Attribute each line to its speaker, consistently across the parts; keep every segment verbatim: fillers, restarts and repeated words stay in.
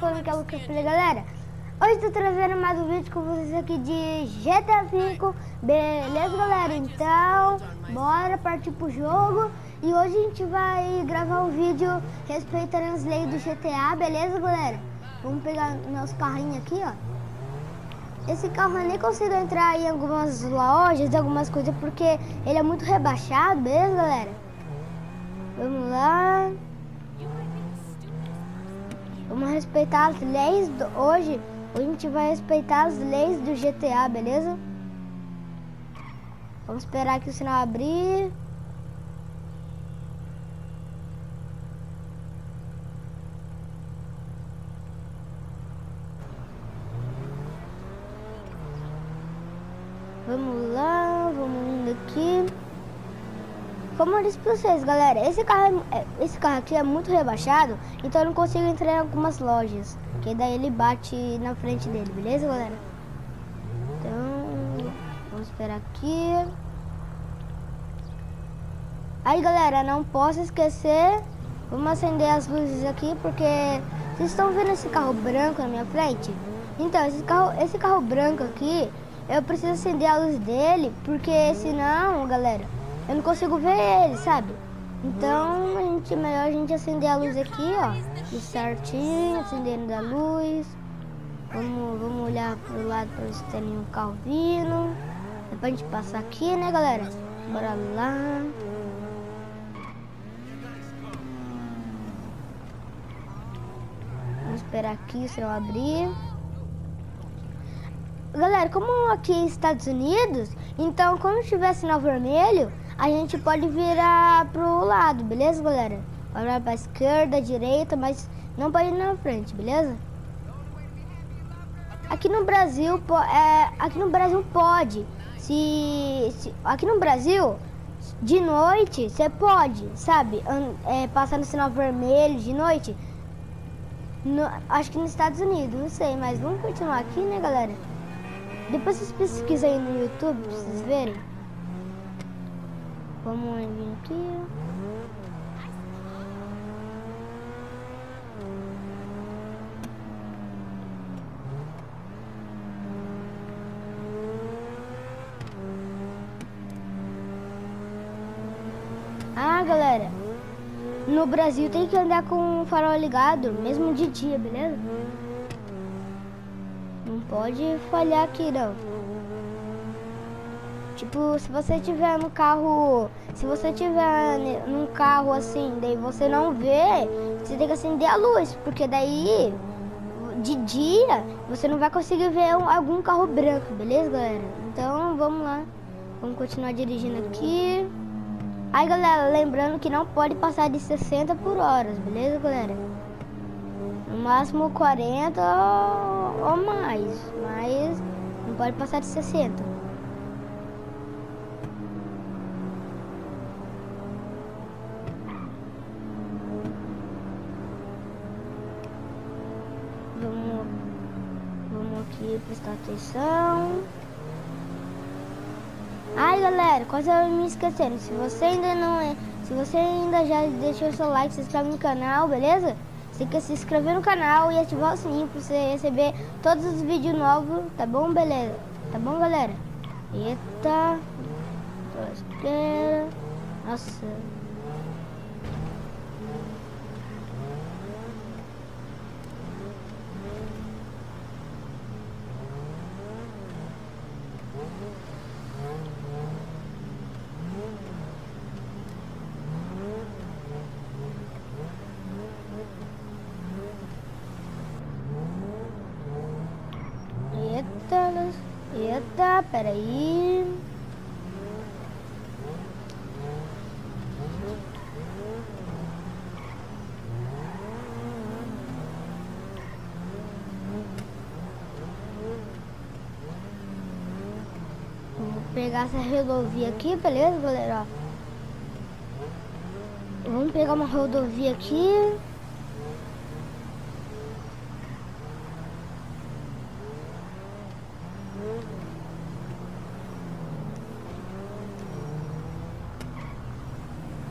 Speaker 1: falando que é o Lucas Play, galera. Hoje tô trazendo mais um vídeo com vocês aqui de G T A cinco. Beleza, galera? Então, bora partir pro jogo. E hoje a gente vai gravar um vídeo respeitando as leis do G T A, beleza, galera? Vamos pegar meus carrinhos aqui, ó. Esse carro eu nem consigo entrar em algumas lojas, algumas coisas, porque ele é muito rebaixado, beleza, galera? Vamos lá. Vamos respeitar as leis do... Hoje, hoje a gente vai respeitar as leis do G T A, beleza? Vamos esperar aqui o sinal abrir. Vamos lá, vamos indo aqui. Como eu disse pra vocês, galera, esse carro, é, esse carro aqui é muito rebaixado, então eu não consigo entrar em algumas lojas, que daí ele bate na frente dele, beleza, galera? Então, vamos esperar aqui. Aí, galera, não posso esquecer, vamos acender as luzes aqui, porque vocês estão vendo esse carro branco na minha frente? Então, esse carro, esse carro branco aqui, eu preciso acender a luz dele, porque senão, galera, eu não consigo ver ele, sabe? Então, a gente, melhor a gente acender a luz aqui, ó. De certinho, acendendo a luz. Vamos, vamos olhar pro lado pra ver se tem nenhum carro vindo. É pra gente passar aqui, né, galera? Bora lá. Vamos esperar aqui o sinal abrir. Galera, como aqui é Estados Unidos, então quando tiver sinal vermelho, a gente pode virar pro lado, beleza, galera? Olhar pra esquerda, direita, mas não pode ir na frente, beleza? Aqui no Brasil, é, aqui no Brasil pode. Se, se aqui no Brasil, de noite, você pode, sabe? É, passar no sinal vermelho de noite. No, acho que nos Estados Unidos, não sei, mas vamos continuar aqui, né, galera? Depois vocês pesquisam aí no YouTube pra vocês verem. Vamos vir aqui. Ah, galera, no Brasil tem que andar com o farol ligado, mesmo de dia, beleza? Não pode falhar aqui, não. Tipo, se você tiver no carro, se você tiver num carro assim, daí você não vê, você tem que acender a luz, porque daí, de dia, você não vai conseguir ver um, algum carro branco, beleza, galera? Então, vamos lá. Vamos continuar dirigindo aqui. Aí, galera, lembrando que não pode passar de sessenta por hora, beleza, galera? No máximo quarenta ou mais, mas não pode passar de sessenta. Vamos, vamos aqui prestar atenção. Ai, galera, quase eu me esquecendo. Se você ainda não é, se você ainda já deixou seu like, se inscreve no canal, beleza? Você tem que se inscrever no canal e ativar o sininho pra você receber todos os vídeos novos, tá bom, beleza? Tá bom, galera? Eita. Tô espera. Nossa. Eita, eita, peraí. Vamos pegar essa rodovia aqui, beleza, galera? Vamos pegar uma rodovia aqui.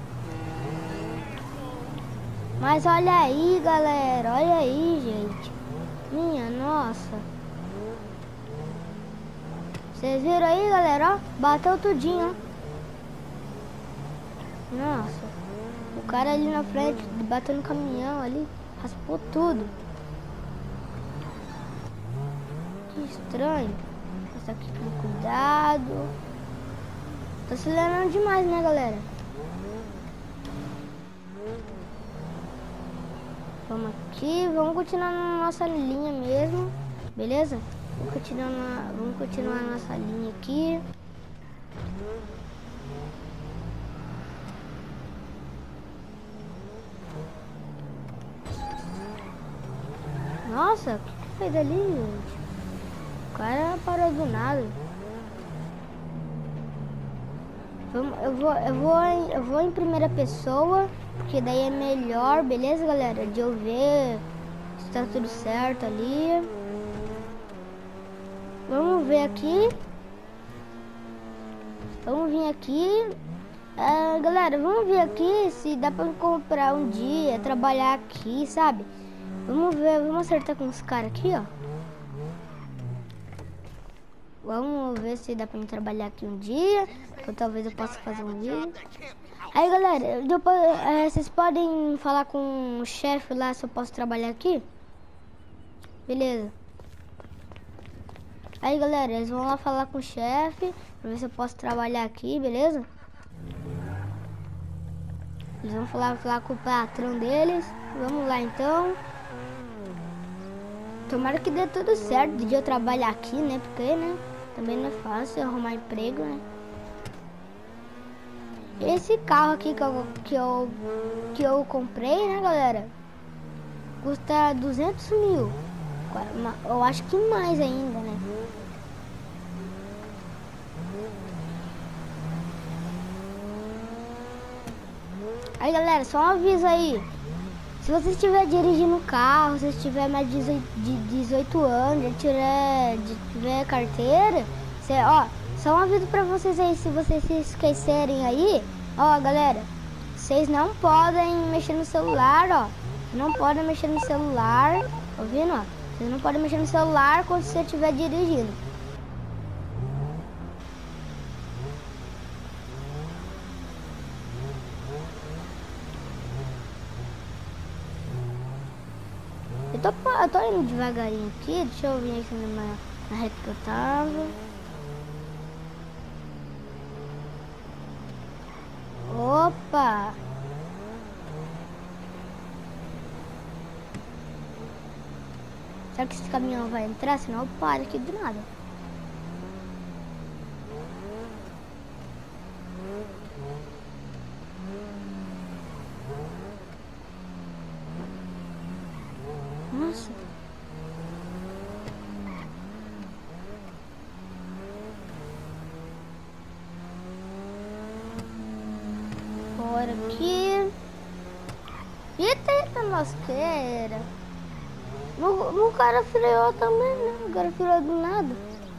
Speaker 1: Mas olha aí, galera, olha aí, gente. Minha nossa. Vocês viram aí, galera? Ó, bateu tudinho, ó. Nossa. O cara ali na frente, bateu no caminhão ali. Raspou tudo. Que estranho. Essa aqui com cuidado. Tô acelerando demais, né, galera? Vamos aqui, vamos continuar na nossa linha mesmo, beleza? Vamos continuar na, vamos continuar na nossa linha aqui. Nossa, o que, que foi dali, gente? O cara parou do nada. Vamos, eu vou, eu vou, em, eu vou em primeira pessoa, porque daí é melhor, beleza, galera? De eu ver se tá tudo certo ali. Vamos ver aqui. Vamos vir aqui. Uh, galera, vamos ver aqui se dá pra comprar um dia, trabalhar aqui, sabe? Vamos ver, vamos acertar com os caras aqui, ó. Vamos ver se dá pra mim trabalhar aqui um dia. Ou talvez eu possa fazer um vídeo. Aí, galera, depois, é, vocês podem falar com o chefe lá se eu posso trabalhar aqui? Beleza. Aí, galera, eles vão lá falar com o chefe pra ver se eu posso trabalhar aqui, beleza? Eles vão falar, falar com o patrão deles. Vamos lá, então. Tomara que dê tudo certo de eu trabalhar aqui, né? Porque, né? Também não é fácil arrumar emprego, né? Esse carro aqui que eu, que eu, que eu comprei, né, galera? Custa duzentos mil. Eu acho que mais ainda, né? Aí, galera, só um aviso aí. Se você estiver dirigindo o carro, se estiver mais de dezoito anos, já tiver, tiver carteira, você, ó, só um aviso pra vocês aí, se vocês se esquecerem aí, ó, galera, vocês não podem mexer no celular, ó, não podem mexer no celular, ouvindo, ó, vocês não podem mexer no celular quando você estiver dirigindo. Eu tô, eu tô indo devagarinho aqui, deixa eu vir aqui na, na reta que eu tava. Opa! Será que esse caminhão vai entrar? Senão eu paro aqui do nada. Nossa. Bora aqui. Eita, eita, lasqueira. O cara freou também, né? O cara freou do nada.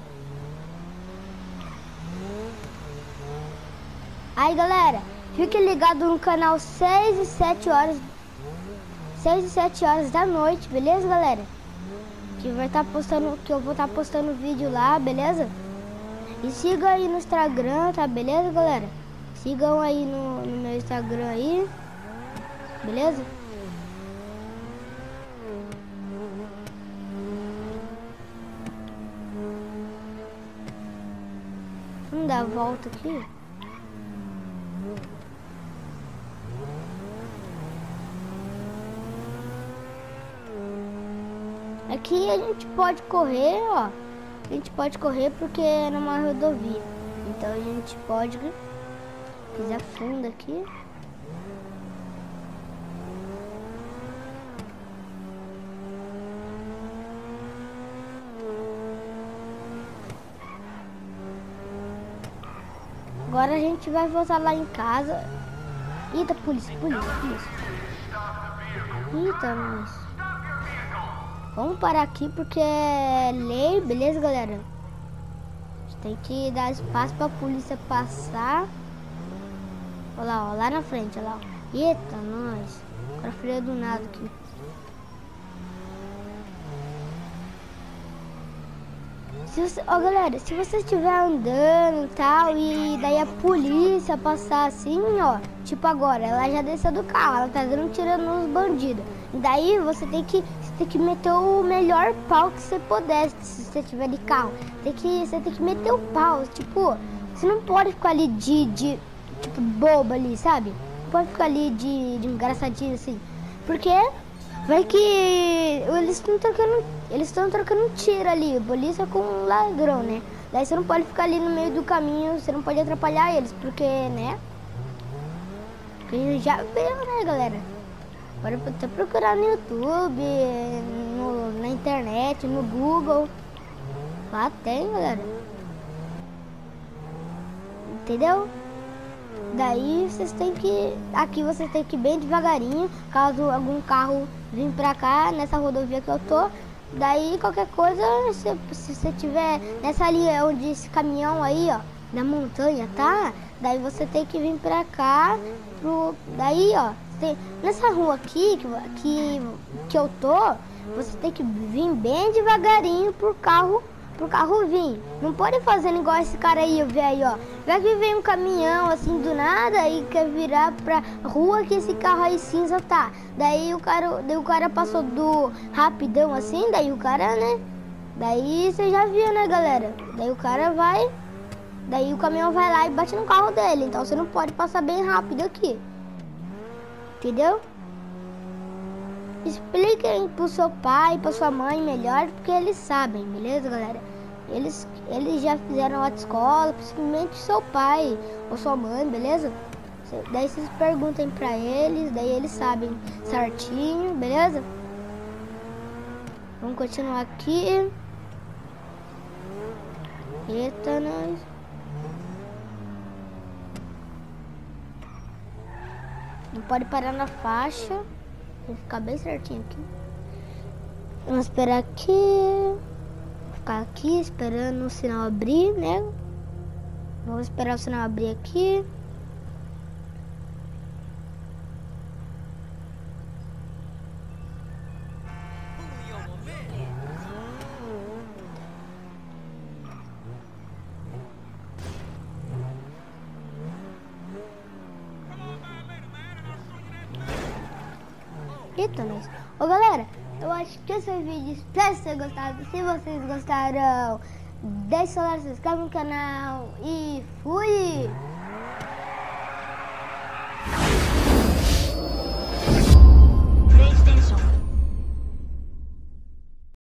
Speaker 1: Aí, galera, fique ligado no canal seis e sete horas. seis e sete horas da noite, beleza, galera? Que vai estar tá postando, que eu vou estar tá postando vídeo lá, beleza? E siga aí no Instagram, tá? Beleza, galera? Sigam aí no, no meu Instagram aí, beleza? Vamos dar a volta aqui. Aqui a gente pode correr, ó. A gente pode correr porque é numa rodovia. Então a gente pode pisar fundo aqui. Agora a gente vai voltar lá em casa. Eita, polícia, polícia, polícia. Eita, nós. Vamos parar aqui porque é lei, beleza, galera? A gente tem que dar espaço pra polícia passar. Olha lá, ó, lá na frente, olha lá. Eita, nós. Agora freio do nada aqui. Se você, ó galera, se você estiver andando e tal, e daí a polícia passar assim, ó, tipo agora, ela já desceu do carro, ela tá dando tiro nos bandidos. Daí você tem que, você tem que meter o melhor pau que você puder, se você tiver de carro. Tem que, você tem que meter o pau, tipo, você não pode ficar ali de, de tipo, boba ali, sabe? Não pode ficar ali de, de engraçadinho assim, porque vai que eles estão trocando, eles estão trocando tiro ali, polícia com um ladrão, né? Daí você não pode ficar ali no meio do caminho, você não pode atrapalhar eles, porque, né? Porque já viu, né, galera? Pode até procurar no YouTube, no, na internet, no Google. Lá tem, galera. Entendeu? Daí vocês têm que, aqui vocês têm que ir bem devagarinho, caso algum carro vir pra cá, nessa rodovia que eu tô. Daí qualquer coisa, se, se você tiver nessa linha onde esse caminhão aí, ó, na montanha, tá? Daí você tem que vir pra cá, pro, daí, ó, tem, nessa rua aqui que, que, que eu tô, você tem que vir bem devagarinho pro carro, pro carro vir. Não pode fazer igual esse cara aí, velho, ó. Vai que vem um caminhão assim do nada e quer virar pra rua que esse carro aí cinza tá. Daí o cara, daí o cara passou do rapidão assim, daí o cara, né? Daí você já viu, né, galera? Daí o cara vai, daí o caminhão vai lá e bate no carro dele. Então você não pode passar bem rápido aqui. Entendeu? Expliquem pro seu pai, pra sua mãe melhor, porque eles sabem, beleza, galera? Eles, eles já fizeram autoescola, principalmente seu pai ou sua mãe, beleza? Daí vocês perguntem pra eles, daí eles sabem certinho, beleza? Vamos continuar aqui. Eita, nós. Não pode parar na faixa. Vou ficar bem certinho aqui. Vamos esperar aqui. Vou ficar aqui esperando o sinal abrir, né? Vamos esperar o sinal abrir aqui. Eita, nós. Ô galera, eu acho que esse vídeo, espero que vocês gostaram. Se vocês gostaram, deixe seu like, se inscreve no canal e fui!